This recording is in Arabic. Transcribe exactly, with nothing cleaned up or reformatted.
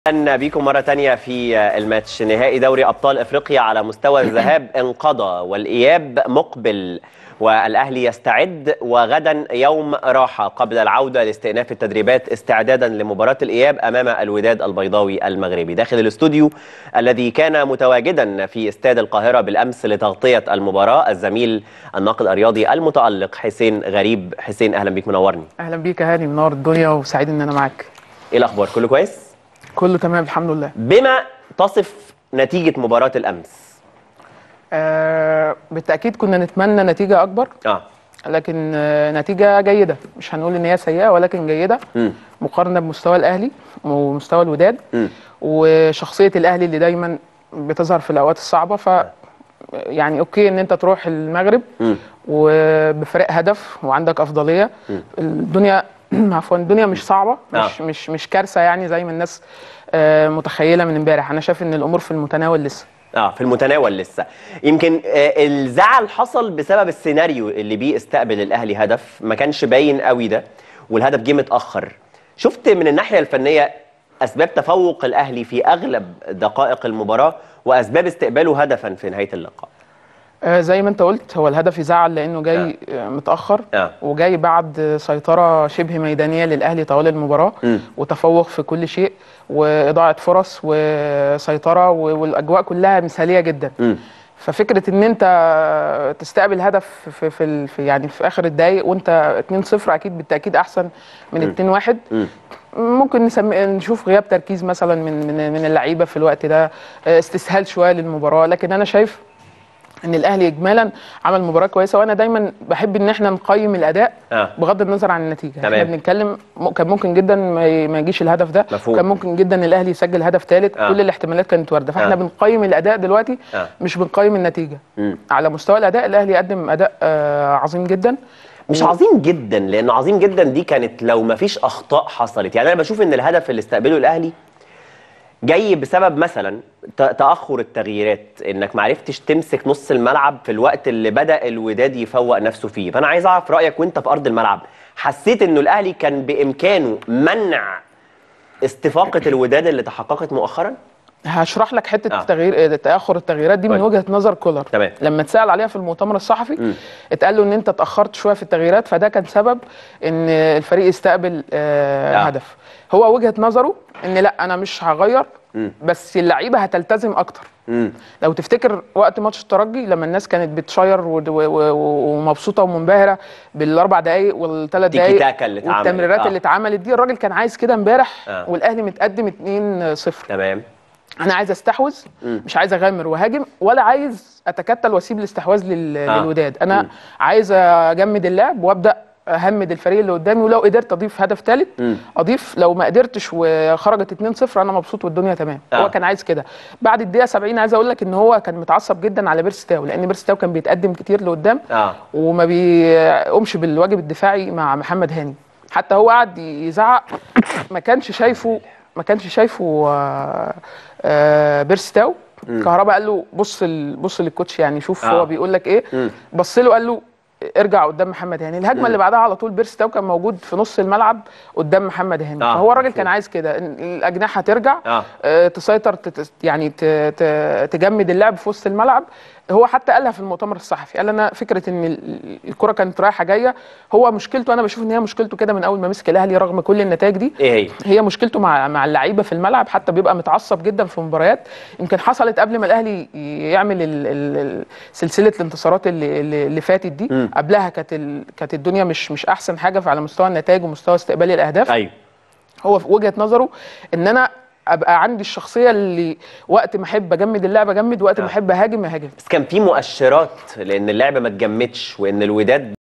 أهلا بكم مرة تانية في الماتش. نهائي دوري أبطال إفريقيا على مستوى الذهاب انقضى والإياب مقبل، والأهلي يستعد، وغدا يوم راحة قبل العودة لاستئناف التدريبات استعدادا لمباراة الإياب أمام الوداد البيضاوي المغربي. داخل الاستوديو الذي كان متواجدا في استاد القاهرة بالأمس لتغطية المباراة الزميل الناقد الرياضي المتألق حسين غريب. حسين، أهلا بيك، منورني. أهلا بيك يا هاني، منور الدنيا وسعيد إن أنا معاك. إيه الأخبار؟ كله كويس؟ كله تمام الحمد لله. بما تصف نتيجة مباراة الأمس؟ آه بالتأكيد كنا نتمنى نتيجة أكبر، آه. لكن آه نتيجة جيدة، مش هنقول إن هي سيئة ولكن جيدة. م. مقارنة بمستوى الأهلي ومستوى الوداد م. وشخصية الأهلي اللي دايما بتظهر في الأوقات الصعبة. ف يعني أوكي إن أنت تروح المغرب م. وبفرق هدف وعندك أفضلية. م. الدنيا عفوا الدنيا مش صعبه، مش آه. مش مش كارثه يعني زي ما الناس آه متخيله من امبارح. انا شايف ان الامور في المتناول لسه. اه في المتناول لسه. يمكن آه الزعل حصل بسبب السيناريو اللي بيه استقبل الاهلي هدف، ما كانش باين قوي ده، والهدف جه متاخر. شفت من الناحيه الفنيه اسباب تفوق الاهلي في اغلب دقائق المباراه واسباب استقباله هدفا في نهايه اللقاء. آه زي ما انت قلت، هو الهدف يزعل لانه جاي آه. متاخر آه. وجاي بعد سيطره شبه ميدانيه للاهلي طوال المباراه م. وتفوق في كل شيء واضاعه فرص وسيطره والاجواء كلها مثاليه جدا. م. ففكره ان انت تستقبل هدف في في, في يعني في اخر الدقايق وانت اتنين صفر اكيد بالتاكيد احسن من اتنين واحد. ممكن نسمي نشوف غياب تركيز مثلا من من من اللعيبه في الوقت ده، استسهال شويه للمباراه، لكن انا شايف ان الاهلي اجمالا عمل مباراه كويسه. وانا دايما بحب ان احنا نقيم الاداء آه. بغض النظر عن النتيجه. تمام. احنا بنتكلم كان ممكن جدا ما يجيش الهدف ده، مفهوم. كان ممكن جدا الاهلي يسجل هدف ثالث. آه. كل الاحتمالات كانت وارده، فاحنا آه. بنقيم الاداء دلوقتي آه. مش بنقيم النتيجه. م. على مستوى الاداء الاهلي قدم اداء آه عظيم جدا. مش و... عظيم جدا، لان عظيم جدا دي كانت لو ما فيش اخطاء حصلت. يعني انا بشوف ان الهدف اللي استقبله الاهلي جاي بسبب مثلا تأخر التغييرات، انك ما عرفتش تمسك نص الملعب في الوقت اللي بدأ الوداد يفوق نفسه فيه. فانا عايز اعرف رأيك وانت في ارض الملعب، حسيت انه الاهلي كان بامكانه منع استفاقة الوداد اللي تحققت مؤخرا؟ هشرح لك حته آه. تغيير تاخر التغييرات دي من وجهه نظر كولر. تمام. لما اتسال عليها في المؤتمر الصحفي م. اتقال له ان انت اتاخرت شويه في التغييرات، فده كان سبب ان الفريق يستقبل آه آه. هدف. هو وجهه نظره ان لا انا مش هغير، م. بس اللعيبه هتلتزم اكتر. م. لو تفتكر وقت ماتش الترجي لما الناس كانت بتشير ومبسوطه ومنبهره بالاربع دقائق والثلاث دقائق والتمريرات آه. اللي اتعملت دي، الراجل كان عايز كده امبارح آه. والاهلي متقدم اتنين صفر. تمام. انا عايز استحوذ، مش عايز اغامر وهاجم ولا عايز اتكتل واسيب الاستحواذ لل... آه. للوداد. انا م. عايز اجمد اللعب وابدا اهمد الفريق اللي قدامي، ولو قدرت اضيف هدف ثالث اضيف، لو ما قدرتش وخرجت اتنين صفر انا مبسوط والدنيا تمام. آه. هو كان عايز كده. بعد الدقيقه سبعين عايز اقول لك ان هو كان متعصب جدا على بيرستاو، لان بيرستاو كان بيتقدم كتير لقدام آه. وما بيقومش بالواجب الدفاعي مع محمد هاني. حتى هو قعد يزعق، ما كانش شايفه ما كانش شايفه آه آه بيرستاو. كهربا قال له بص بص للكوتش، يعني شوف آه. هو بيقول لك ايه. بص له قال له ارجع قدام محمد هاني. الهجمه اللي بعدها على طول بيرستاو كان موجود في نص الملعب قدام محمد هاني. آه. فهو الراجل كان عايز كده، الاجنحه ترجع آه. آه تسيطر، تت يعني تجمد اللعب في وسط الملعب. هو حتى قالها في المؤتمر الصحفي، قال انا فكره ان الكره كانت رايحه جايه، هو مشكلته، انا بشوف ان هي مشكلته كده من اول ما مسك الاهلي رغم كل النتائج دي. ايه هي؟ هي مشكلته مع مع اللعيبه في الملعب، حتى بيبقى متعصب جدا في مباريات. يمكن حصلت قبل ما الاهلي يعمل ال ال سلسله الانتصارات اللي اللي فاتت دي. م. قبلها كانت كانت الدنيا مش مش احسن حاجه على مستوى النتائج ومستوى استقبال الاهداف. ايوه. هو في وجهه نظره ان انا ابقى عندي الشخصيه اللي وقت ما احب اجمد اللعب اجمد، وقت ما احب اهاجم اهاجم. بس كان في مؤشرات لان اللعبه ما اتجمدش وان الوداد